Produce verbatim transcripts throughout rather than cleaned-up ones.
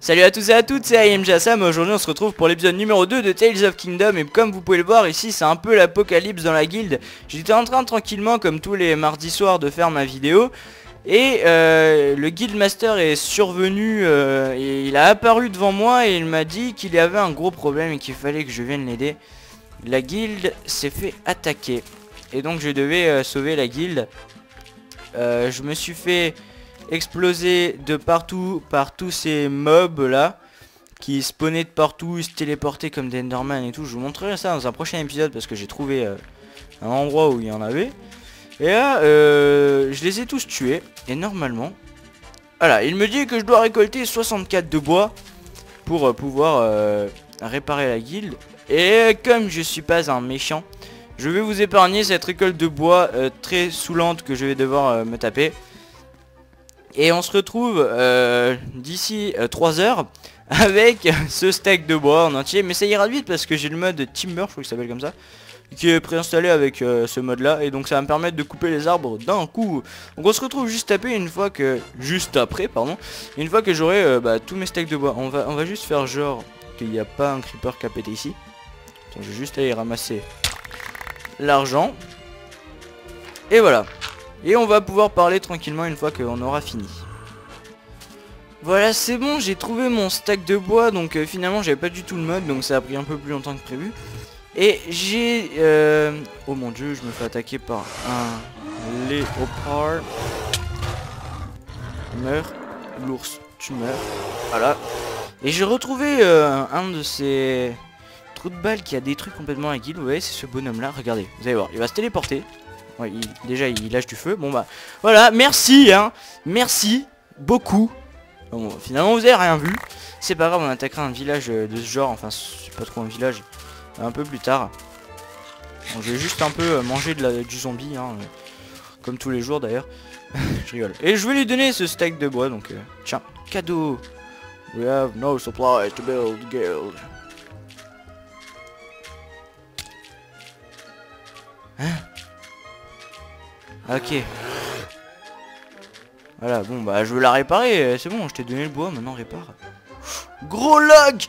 Salut à tous et à toutes, c'est I M J Assam. Aujourd'hui on se retrouve pour l'épisode numéro deux de Tales of Kingdom. Et comme vous pouvez le voir ici, c'est un peu l'apocalypse dans la guilde. J'étais en train tranquillement, comme tous les mardis soirs, de faire ma vidéo. Et euh, le guildmaster est survenu, euh, et il a apparu devant moi et il m'a dit qu'il y avait un gros problème et qu'il fallait que je vienne l'aider. La guilde s'est fait attaquer et donc je devais euh, sauver la guilde. euh, Je me suis fait exploser de partout par tous ces mobs là qui spawnaient de partout, ils se téléportaient comme des Enderman et tout. Je vous montrerai ça dans un prochain épisode parce que j'ai trouvé euh, un endroit où il y en avait. Et là euh, je les ai tous tués. Et normalement, voilà, il me dit que je dois récolter soixante-quatre de bois pour euh, pouvoir euh, réparer la guilde. Et comme je suis pas un méchant, je vais vous épargner cette récolte de bois euh, très saoulante que je vais devoir euh, me taper. Et on se retrouve euh, d'ici euh, trois heures avec ce stack de bois en entier. Mais ça ira vite parce que j'ai le mode Timber, je crois qu'il s'appelle comme ça, qui est préinstallé avec euh, ce mode là. Et donc ça va me permettre de couper les arbres d'un coup. Donc on se retrouve juste tapé une fois que... Juste après, pardon. Une fois que j'aurai euh, bah, tous mes stacks de bois. On va, on va juste faire genre qu'il n'y a pas un creeper qui a pété ici. Donc, je vais juste aller ramasser l'argent. Et voilà. Et on va pouvoir parler tranquillement une fois qu'on aura fini. Voilà, c'est bon, j'ai trouvé mon stack de bois. Donc euh, finalement j'avais pas du tout le mode, donc ça a pris un peu plus longtemps que prévu. Et j'ai... Euh... Oh mon dieu, je me fais attaquer par un léopard. Meurs, l'ours, tu meurs. Voilà. Et j'ai retrouvé euh, un de ces trous de balles qui a des trucs complètement à guild. Vous voyez, c'est ce bonhomme là, regardez, vous allez voir, il va se téléporter. Ouais, il, déjà il lâche du feu. Bon bah voilà, merci hein. Merci beaucoup. Bon, finalement vous avez rien vu. C'est pas grave, on attaquera un village de ce genre. Enfin c'est pas trop un village, un peu plus tard. Bon, je vais juste un peu manger de la, du zombie hein, comme tous les jours d'ailleurs. Je rigole. Et je vais lui donner ce stack de bois. Donc euh, tiens, cadeau. We have no supplies to build guild. Hein? Ok. Voilà, bon bah je veux la réparer, c'est bon, je t'ai donné le bois, maintenant répare. Gros lag.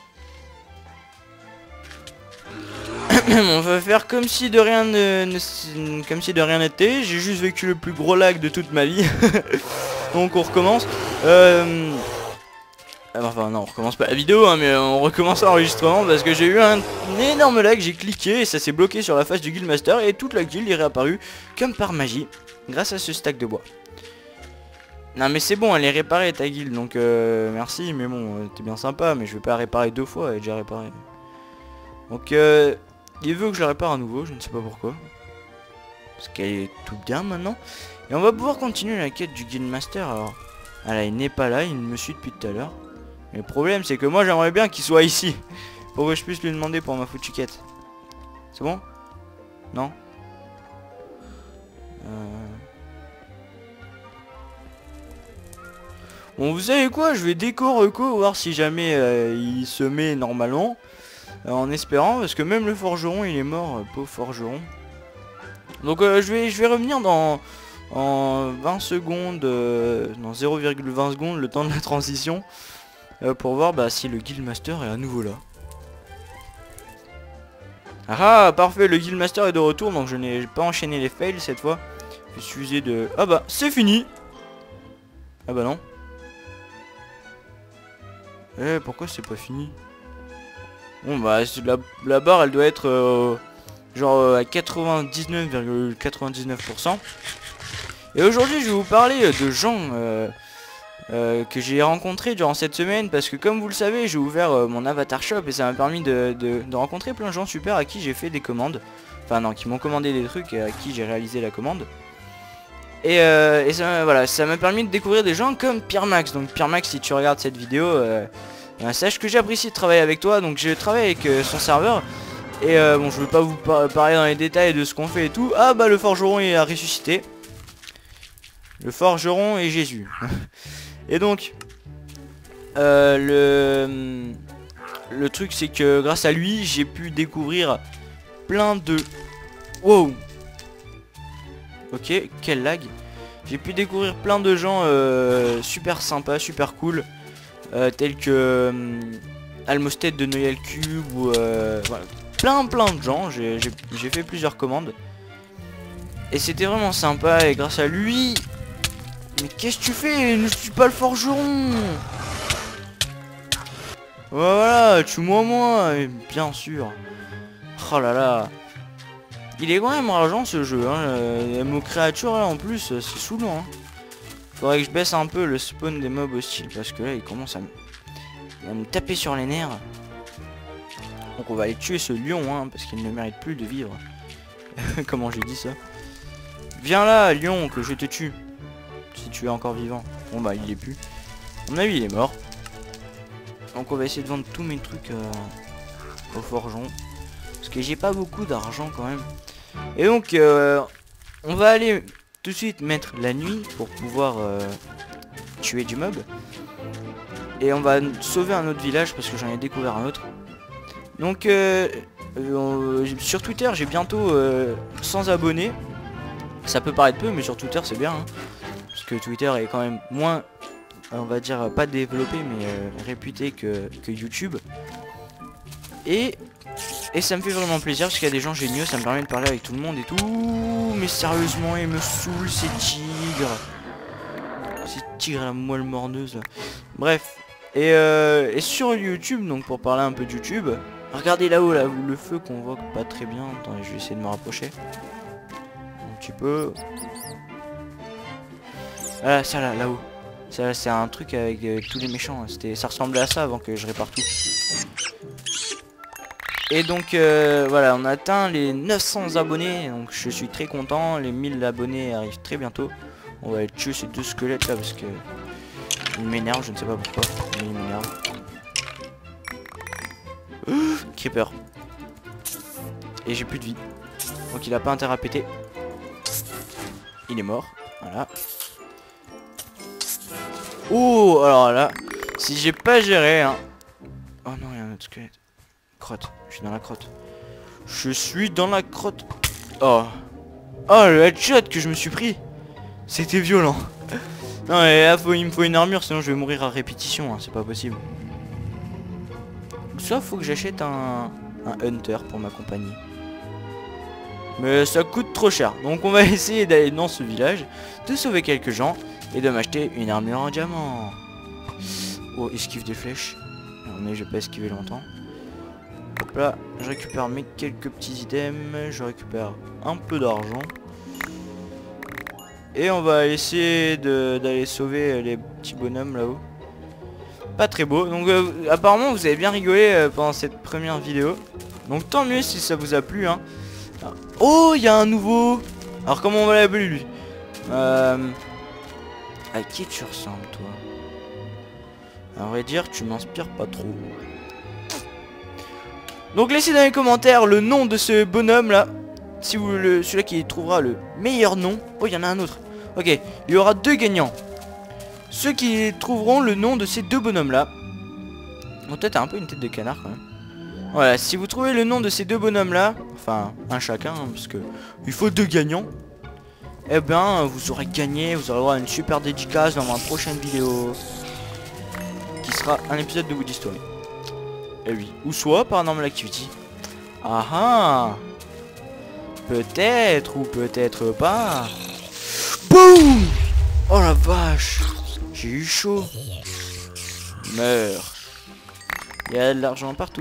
On va faire comme si de rien ne, ne comme si de rien n'était. J'ai juste vécu le plus gros lag de toute ma vie. Donc on recommence. Euh... Enfin non, on recommence pas la vidéo hein, mais on recommence l'enregistrement parce que j'ai eu un, un énorme lag, j'ai cliqué et ça s'est bloqué sur la face du guildmaster et toute la guilde est réapparue comme par magie grâce à ce stack de bois. Non mais c'est bon, elle est réparée ta guilde donc euh, merci, mais bon euh, t'es bien sympa mais je vais pas réparer deux fois, elle est déjà réparée. Donc euh, il veut que je la répare à nouveau, je ne sais pas pourquoi. Parce qu'elle est toute bien maintenant. Et on va pouvoir continuer la quête du guildmaster. Alors, voilà, il n'est pas là, il me suit depuis tout à l'heure. Mais le problème c'est que moi j'aimerais bien qu'il soit ici pour que je puisse lui demander pour ma foutue quête. C'est bon? Non? euh... Bon vous savez quoi, je vais déco reco voir si jamais euh, il se met normalement. euh, En espérant, parce que même le forgeron il est mort, euh, pauvre forgeron. Donc euh, je vais je vais revenir dans en vingt secondes, euh, dans zéro virgule vingt secondes, le temps de la transition. Euh, pour voir bah, si le guildmaster est à nouveau là. Ah parfait, le guildmaster est de retour, donc je n'ai pas enchaîné les fails cette fois. Je suis usé de... Ah bah c'est fini. Ah bah non. Eh pourquoi c'est pas fini? Bon bah la, la barre elle doit être euh, genre euh, à quatre-vingt-dix-neuf virgule quatre-vingt-dix-neuf pour cent. Et aujourd'hui je vais vous parler de gens... Euh, Euh, que j'ai rencontré durant cette semaine parce que comme vous le savez j'ai ouvert euh, mon avatar shop et ça m'a permis de, de, de rencontrer plein de gens super à qui j'ai fait des commandes. Enfin non, qui m'ont commandé des trucs et à qui j'ai réalisé la commande. Et, euh, et ça, voilà, ça m'a permis de découvrir des gens comme Pierre Max. Donc Pierre Max, si tu regardes cette vidéo, euh, euh, sache que j'apprécie de travailler avec toi. Donc je travaille avec euh, son serveur. Et euh, bon, je veux pas vous par parler dans les détails de ce qu'on fait et tout. Ah bah le forgeron il a ressuscité. Le forgeron et Jésus. Et donc euh, le le truc c'est que grâce à lui j'ai pu découvrir plein de... Wow. Ok, quel lag. J'ai pu découvrir plein de gens euh, super sympas, super cool. euh, tels que euh, Almosted de Noyal Cube ou euh, voilà, plein plein de gens. J'ai fait plusieurs commandes et c'était vraiment sympa, et grâce à lui... Mais qu'est-ce que tu fais? Ne suis pas le forgeron. Voilà, tue-moi moi, bien sûr. Oh là là. Il est quand même rageant ce jeu, hein. Euh, M O créatures là en plus, c'est saoulant, hein. Faudrait que je baisse un peu le spawn des mobs hostiles, parce que là il commence à me, à me taper sur les nerfs. Donc on va aller tuer ce lion, hein, parce qu'il ne mérite plus de vivre. Comment j'ai dit ça? Viens là, lion, que je te tue. Si tu es encore vivant. Bon bah il est plus. À mon avis il est mort. Donc on va essayer de vendre tous mes trucs euh, au forgeron. Parce que j'ai pas beaucoup d'argent quand même. Et donc euh, on va aller tout de suite mettre la nuit pour pouvoir euh, tuer du mob. Et on va sauver un autre village parce que j'en ai découvert un autre. Donc euh, euh, sur Twitter j'ai bientôt euh, cent abonnés. Ça peut paraître peu, mais sur Twitter c'est bien, hein. Parce que Twitter est quand même moins, on va dire, pas développé mais euh, réputé que, que YouTube. Et, et ça me fait vraiment plaisir parce qu'il y a des gens géniaux, ça me permet de parler avec tout le monde et tout. Mais sérieusement, il me saoule ces tigres. Ces tigres à la moelle morneuse. Bref. Et, euh, et sur YouTube, donc pour parler un peu de YouTube, regardez là-haut, là, le feu qu'on voit pas très bien. Attendez, je vais essayer de me rapprocher. Un petit peu. Ah, ça là, là-haut. Ça c'est un truc avec euh, tous les méchants. C'était, ça ressemblait à ça avant que je répare tout. Et donc euh, voilà, on a atteint les neuf cents abonnés. Donc je suis très content. Les mille abonnés arrivent très bientôt. On va aller tuer ces deux squelettes là parce que ils m'énervent, je ne sais pas pourquoi, mais ils m'énervent. Creeper. Et j'ai plus de vie. Donc il a pas intérêt à péter. Il est mort. Voilà. Oh, alors là, si j'ai pas géré, hein. Oh non, il y a un autre squelette. Crotte, je suis dans la crotte. Je suis dans la crotte. Oh. Oh, le headshot que je me suis pris. C'était violent. Non, mais là, faut, il me faut une armure, sinon je vais mourir à répétition, hein. C'est pas possible. Sauf faut que j'achète un, un hunter pour m'accompagner. Mais ça coûte trop cher. Donc on va essayer d'aller dans ce village, de sauver quelques gens et de m'acheter une armure en diamant. Oh, esquive des flèches. Non mais je vais pas esquiver longtemps. Hop là, je récupère mes quelques petits items. Je récupère un peu d'argent. Et on va essayer d'aller sauver les petits bonhommes là-haut. Pas très beau. Donc euh, apparemment vous avez bien rigolé euh, pendant cette première vidéo. Donc tant mieux si ça vous a plu, hein. Oh, il y a un nouveau. Alors comment on va l'appeler lui? euh... À qui tu ressembles toi? À vrai dire tu m'inspires pas trop. Donc laissez dans les commentaires le nom de ce bonhomme là. Si vous le celui-là qui trouvera le meilleur nom. Oh, il y en a un autre. Ok, il y aura deux gagnants. Ceux qui trouveront le nom de ces deux bonhommes là. Bon, peut-être un peu une tête de canard quand même. Voilà, si vous trouvez le nom de ces deux bonhommes là, enfin un chacun, hein, parce que il faut deux gagnants, eh ben vous aurez gagné, vous aurez droit à une super dédicace dans ma prochaine vidéo, qui sera un épisode de Woody Story. Et oui, ou soit Paranormal Activity. Ah ah, peut-être ou peut-être pas. Boum. Oh la vache, j'ai eu chaud. Meurs. Il y a de l'argent partout.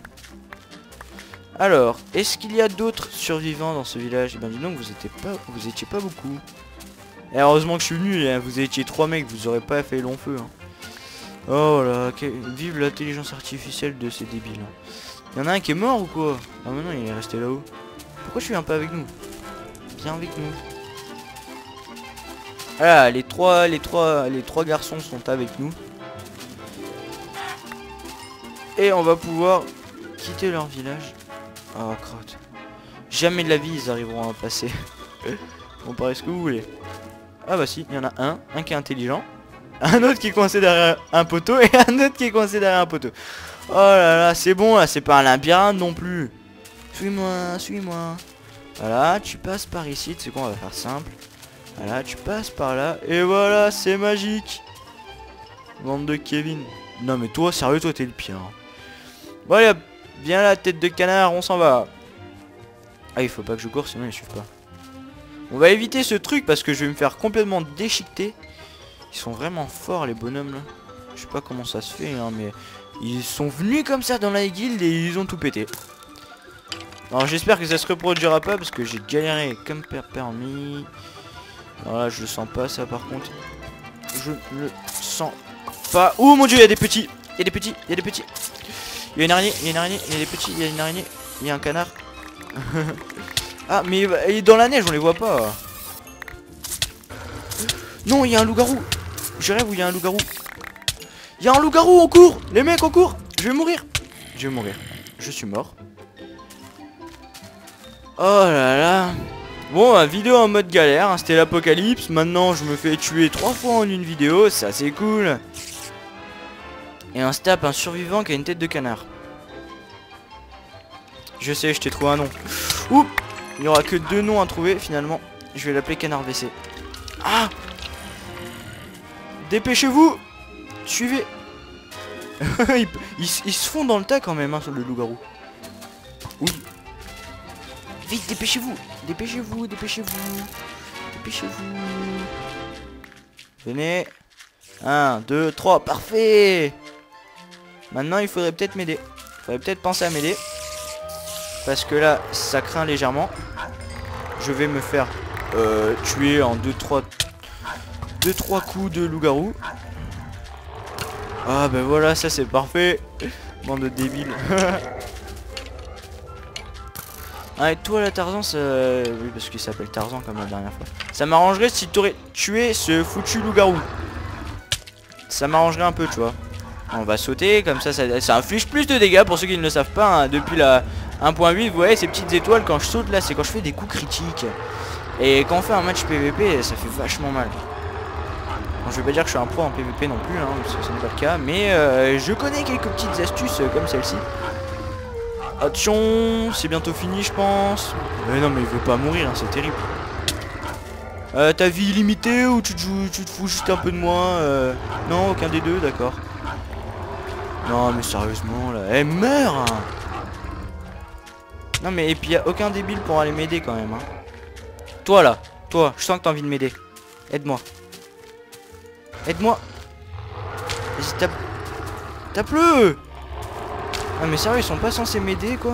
Alors, est-ce qu'il y a d'autres survivants dans ce village? Eh ben dis donc, vous étiez pas, vous étiez pas beaucoup. Et heureusement que je suis venu, hein, vous étiez trois mecs, vous aurez pas fait long feu. Hein. Oh là, que... vive l'intelligence artificielle de ces débiles. Il y en a un qui est mort ou quoi? Ah mais non, il est resté là-haut. Pourquoi je suis un peu avec nous? Viens avec nous. Voilà, les trois, les trois, les trois garçons sont avec nous. Et on va pouvoir quitter leur village. Oh crotte. Jamais de la vie ils arriveront à passer. Bon, pareil ce que vous voulez. Ah bah si, il y en a un, un qui est intelligent, un autre qui est coincé derrière un poteau et un autre qui est coincé derrière un poteau. Oh là là, c'est bon là, c'est pas un labyrinthe non plus. Suis-moi, suis-moi. Voilà, tu passes par ici, tu sais quoi, on va faire simple. Voilà, tu passes par là et voilà, c'est magique. Bande de Kevin. Non mais toi, sérieux, toi t'es le pire. Bon allez hop, viens là, tête de canard, on s'en va. Ah il faut pas que je cours sinon ils suivent pas. On va éviter ce truc parce que je vais me faire complètement déchiqueter. Ils sont vraiment forts les bonhommes là. Je sais pas comment ça se fait hein, mais ils sont venus comme ça dans la guilde et ils ont tout pété. Alors j'espère que ça se reproduira pas parce que j'ai galéré comme per permis. Alors là je le sens pas ça par contre. Je le sens pas. Oh mon dieu, il y a des petits. Il y a des petits, il y a des petits. Il y a une araignée, il y a une araignée, il y a des petits, il y a une araignée, il y a un canard. Ah mais il est dans la neige, on les voit pas. Non, il y a un loup-garou. Je rêve où il y a un loup-garou. Il y a un loup-garou, on court. Les mecs, on court. Je vais mourir. Je vais mourir. Je suis mort. Oh là là. Bon, bah, vidéo en mode galère, hein, c'était l'apocalypse. Maintenant, je me fais tuer trois fois en une vidéo. C'est assez cool. Et on se tape un survivant qui a une tête de canard. Je sais, je t'ai trouvé un nom. Oups. Il n'y aura que deux noms à trouver finalement. Je vais l'appeler Canard V C. Ah. Dépêchez-vous. Suivez. ils, ils, ils se font dans le tas quand même hein, sur le loup-garou. Oui. Vite, dépêchez-vous. Dépêchez-vous, dépêchez-vous. Dépêchez-vous. Venez. un, deux, trois. Parfait. Maintenant, il faudrait peut-être m'aider. Il faudrait peut-être penser à m'aider. Parce que là, ça craint légèrement. Je vais me faire euh, tuer en deux trois deux trois coups de loup-garou. Ah ben voilà, ça c'est parfait. Bande de débiles. Ah et toi là Tarzan, ça... oui parce qu'il s'appelle Tarzan comme la dernière fois. Ça m'arrangerait si t'aurais tué ce foutu loup-garou. Ça m'arrangerait un peu tu vois. On va sauter comme ça, ça, ça inflige plus de dégâts pour ceux qui ne le savent pas hein. Depuis la un point huit vous voyez ces petites étoiles quand je saute là, c'est quand je fais des coups critiques. Et quand on fait un match P V P ça fait vachement mal. Bon, je vais pas dire que je suis un pro en P V P non plus hein, parce que ce n'est pas le cas. Mais euh, je connais quelques petites astuces euh, comme celle-ci. Attention, c'est bientôt fini je pense. Mais non mais il veut pas mourir hein, c'est terrible. euh, Ta vie illimitée ou tu te, joues, tu te fous juste un peu de moi euh... Non aucun des deux d'accord. Non mais sérieusement là, elle meurt hein. Non mais et puis y a aucun débile pour aller m'aider quand même hein. Toi là, toi, je sens que t'as envie de m'aider. Aide-moi. Aide-moi. Vas-y tape. Tape-le. Ah mais sérieux ils sont pas censés m'aider quoi.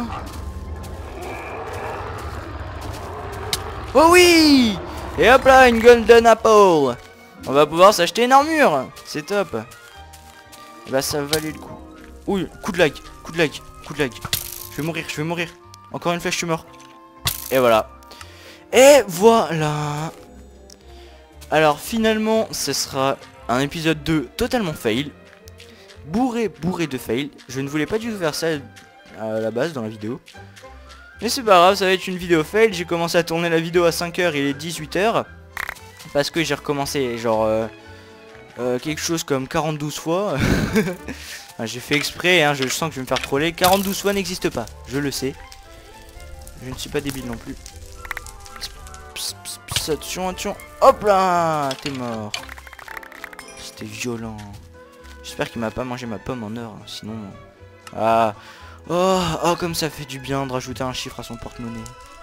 Oh oui. Et hop là une golden apple. On va pouvoir s'acheter une armure. C'est top. Et bah ça valait le coup. Ouh coup de lag. Coup de lag. Coup de lag. Je vais mourir. Je vais mourir. Encore une flèche je suis mort. Et voilà. Et voilà. Alors finalement ce sera un épisode deux totalement fail. Bourré, bourré de fail. Je ne voulais pas du tout faire ça à la base dans la vidéo. Mais c'est pas grave, ça va être une vidéo fail. J'ai commencé à tourner la vidéo à cinq heures, il est dix-huit heures. Parce que j'ai recommencé genre euh, euh, quelque chose comme quarante-deux fois. J'ai fait exprès, hein, je, je sens que je vais me faire troller. quarante-deux fois n'existe pas, je le sais. Je ne suis pas débile non plus. Pss, pss, pss, attention, attention. Hop là, t'es mort. C'était violent. J'espère qu'il m'a pas mangé ma pomme en heure, hein, sinon... Ah. Oh, oh, comme ça fait du bien de rajouter un chiffre à son porte-monnaie.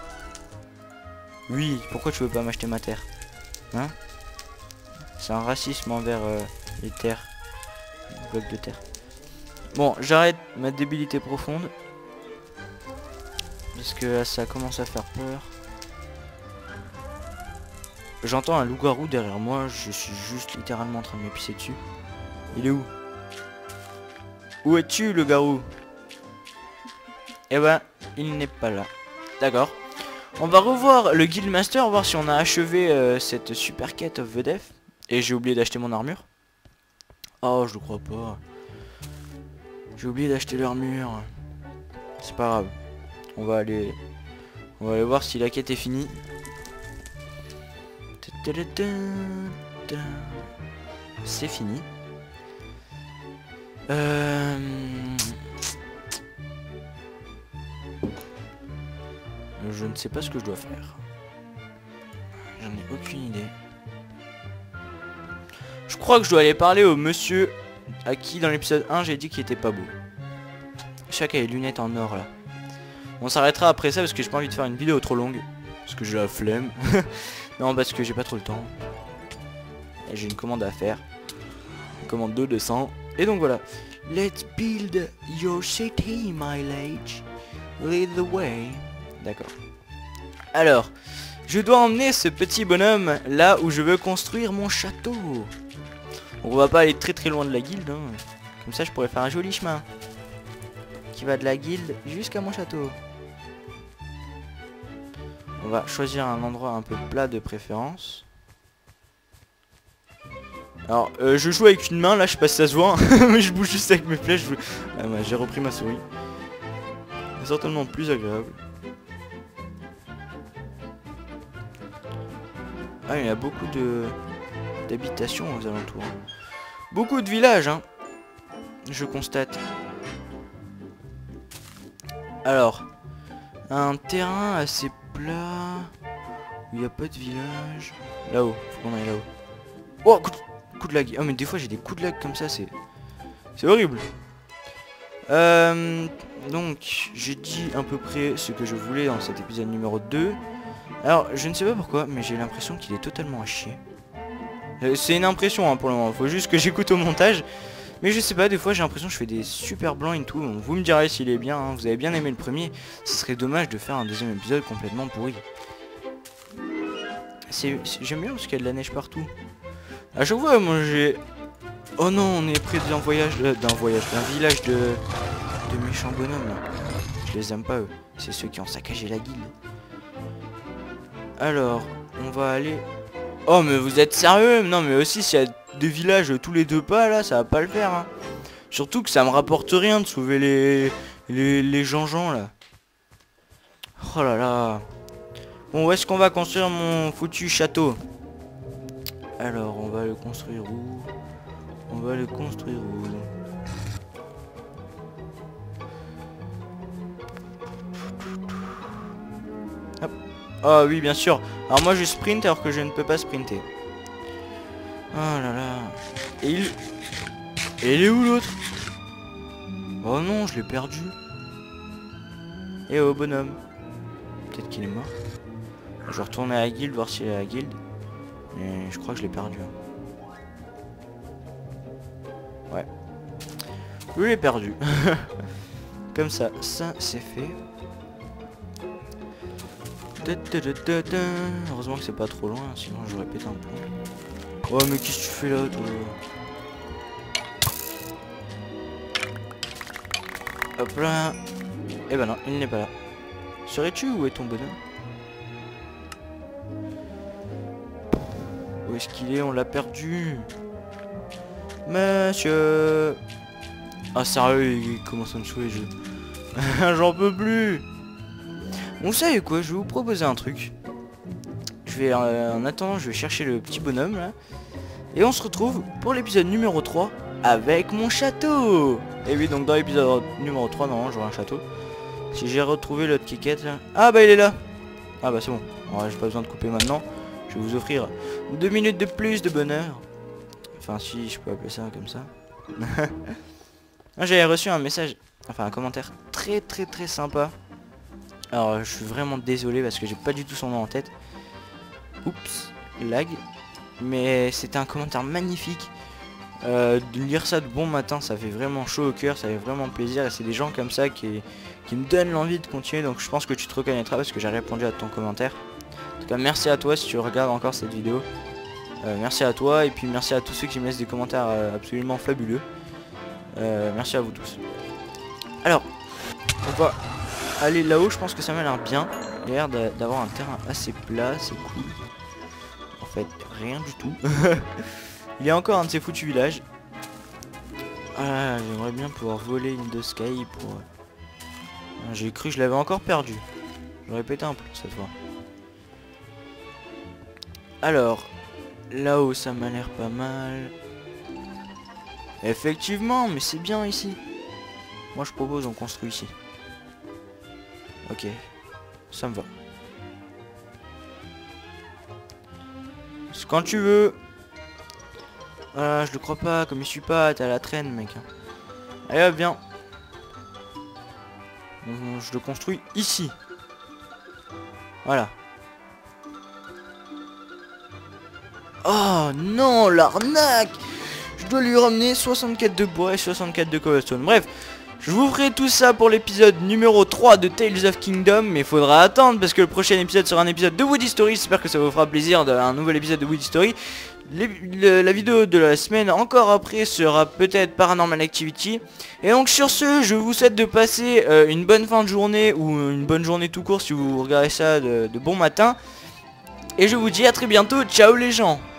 Oui, pourquoi tu veux pas m'acheter ma terre? Hein? C'est un racisme envers euh, les terres. Les blocs de terre. Bon, j'arrête ma débilité profonde. Parce que là, ça commence à faire peur. J'entends un loup-garou derrière moi, je suis juste littéralement en train de me pisser dessus. Il est où? Où es-tu le garou? Eh ben, il n'est pas là. D'accord. On va revoir le Guildmaster, voir si on a achevé euh, cette super quête of the Death. Et j'ai oublié d'acheter mon armure. Oh, je le crois pas. J'ai oublié d'acheter l'armure. C'est pas grave. On va aller... On va aller voir si la quête est finie. C'est fini. Euh... Je ne sais pas ce que je dois faire. J'en ai aucune idée. Je crois que je dois aller parler au monsieur à qui dans l'épisode un j'ai dit qu'il était pas beau. Chaque a les lunettes en or là. On s'arrêtera après ça parce que j'ai pas envie de faire une vidéo trop longue. Parce que j'ai la flemme. Non, parce que j'ai pas trop le temps. Et j'ai une commande à faire. Une commande de deux cents. Et donc voilà. Let's build your city, my liege. Lead the way. D'accord. Alors, je dois emmener ce petit bonhomme là où je veux construire mon château. Donc on va pas aller très très loin de la guilde. Hein. Comme ça, je pourrais faire un joli chemin. Qui va de la guilde jusqu'à mon château. On va choisir un endroit un peu plat de préférence. Alors, euh, je joue avec une main, là, je sais pas si ça se voit, hein, mais je bouge juste avec mes flèches. Je... Ah, bah, j'ai repris ma souris. C'est certainement plus agréable. Ah, il y a beaucoup de d'habitations aux alentours. Hein. Beaucoup de villages, hein. Je constate. Alors, un terrain assez plat où il n'y a pas de village. Là-haut, faut qu'on aille là-haut. Oh, coup de, coup de lag. Oh, mais des fois j'ai des coups de lag comme ça, c'est c'est horrible. Euh, donc, j'ai dit à peu près ce que je voulais dans cet épisode numéro deux. Alors, je ne sais pas pourquoi, mais j'ai l'impression qu'il est totalement à chier. Euh, c'est une impression hein, pour le moment, faut juste que j'écoute au montage. Mais je sais pas, des fois j'ai l'impression que je fais des super blancs et tout. Vous me direz s'il est bien, hein. Vous avez bien aimé le premier. Ce serait dommage de faire un deuxième épisode complètement pourri. C'est, j'aime bien parce qu'il y a de la neige partout. À chaque fois, moi j'ai... Oh non, on est près d'un voyage, euh, d'un voyage, d'un village de... de méchants bonhommes là. Je les aime pas eux. C'est ceux qui ont saccagé la guilde. Alors, on va aller... Oh mais vous êtes sérieux? Non mais aussi s'il y a des villages tous les deux pas là, ça va pas le faire hein. Surtout que ça me rapporte rien de sauver les les, les gens-gens là. Oh là là. Bon, où est-ce qu'on va construire mon foutu château? Alors on va le construire où? On va le construire où? Hop. Ah oui bien sûr. Alors moi je sprint alors que je ne peux pas sprinter. Oh là là. Et il... Et il est où l'autre? Oh non, je l'ai perdu. Et oh bonhomme. Peut-être qu'il est mort. Je vais retourner à la guilde, voir s'il est à la guilde. Mais je crois que je l'ai perdu. Ouais. Je l'ai perdu. Comme ça, ça c'est fait. Heureusement que c'est pas trop loin, sinon j'aurais pété un plomb. Oh mais qu'est-ce que tu fais là toi? Hop là. Eh ben non, il n'est pas là. Serais-tu où est ton bonhomme? Où est-ce qu'il est? On l'a perdu. Monsieur. Ah sérieux, il commence à me saouler je... J'en peux plus. Vous savez quoi, je vais vous proposer un truc. Je vais, euh, en attendant, je vais chercher le petit bonhomme là. Et on se retrouve pour l'épisode numéro trois avec mon château. Et oui, donc dans l'épisode numéro trois, normalement j'aurai un château. Si j'ai retrouvé l'autre kickette là. Ah bah il est là. Ah bah c'est bon. Ouais, j'ai pas besoin de couper maintenant. Je vais vous offrir deux minutes de plus de bonheur. Enfin si je peux appeler ça comme ça. J'avais reçu un message, enfin un commentaire très très très sympa. Alors je suis vraiment désolé parce que j'ai pas du tout son nom en tête. Oups, lag. Mais c'était un commentaire magnifique. Euh, de lire ça de bon matin, ça fait vraiment chaud au cœur, ça fait vraiment plaisir. Et c'est des gens comme ça qui, qui me donnent l'envie de continuer. Donc je pense que tu te reconnaîtras parce que j'ai répondu à ton commentaire. En tout cas merci à toi si tu regardes encore cette vidéo. Euh, merci à toi et puis merci à tous ceux qui me laissent des commentaires euh, absolument fabuleux. Euh, merci à vous tous. Alors, on va aller là-haut, je pense que ça m'a l'air bien. Il a l'air d'avoir un terrain assez plat, c'est cool. En fait, rien du tout. Il y a encore un de ces foutus villages. Ah, j'aimerais bien pouvoir voler une de Sky pour... J'ai cru que je l'avais encore perdu. J'aurais pété un plomb cette fois. Alors, là-haut ça m'a l'air pas mal. Effectivement, mais c'est bien ici. Moi je propose on construit ici. Ok, ça me va. C'est quand tu veux. Voilà, je le crois pas, comme il suit pas, t'es à la traîne mec. Allez hop, viens. Bon, je le construis ici. Voilà. Oh non, l'arnaque! Je dois lui ramener soixante-quatre de bois et soixante-quatre de cobblestone. Bref, je vous ferai tout ça pour l'épisode numéro trois de Tales of Kingdom. Mais il faudra attendre parce que le prochain épisode sera un épisode de Woody Story. J'espère que ça vous fera plaisir d'un nouvel épisode de Woody Story. Les, le, la vidéo de la semaine encore après sera peut-être Paranormal Activity. Et donc sur ce, je vous souhaite de passer euh, une bonne fin de journée ou une bonne journée tout court si vous regardez ça de, de bon matin. Et je vous dis à très bientôt. Ciao les gens.